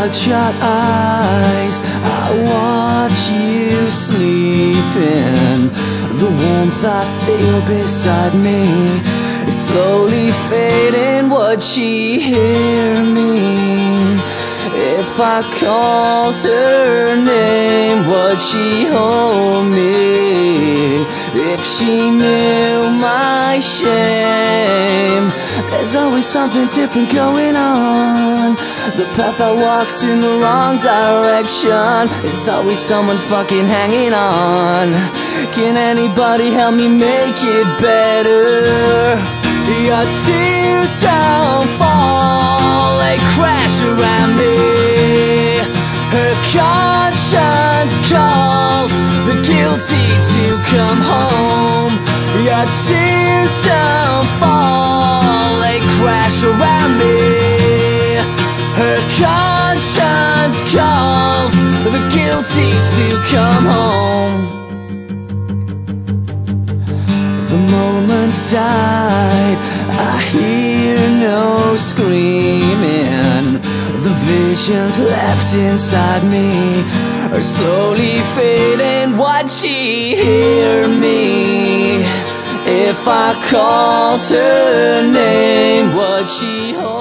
bloodshot eyes, I watch you sleeping. The warmth I feel beside me is slowly fading. Would she hear me if I called her name? Would she hold me if she knew my shame? There's always something different going on. The path I walk's in the wrong direction. There's always someone fucking hanging on. Can anybody help me make it better? Your tears don't fall, they crash around me. Her conscience calls the guilty to come home. Your tears don't fall, they crash around me. Her conscience calls the guilty to come home. The moment died, I hear no screaming. The visions left inside me are slowly fading. Would she hear me if I called her name? Would she hold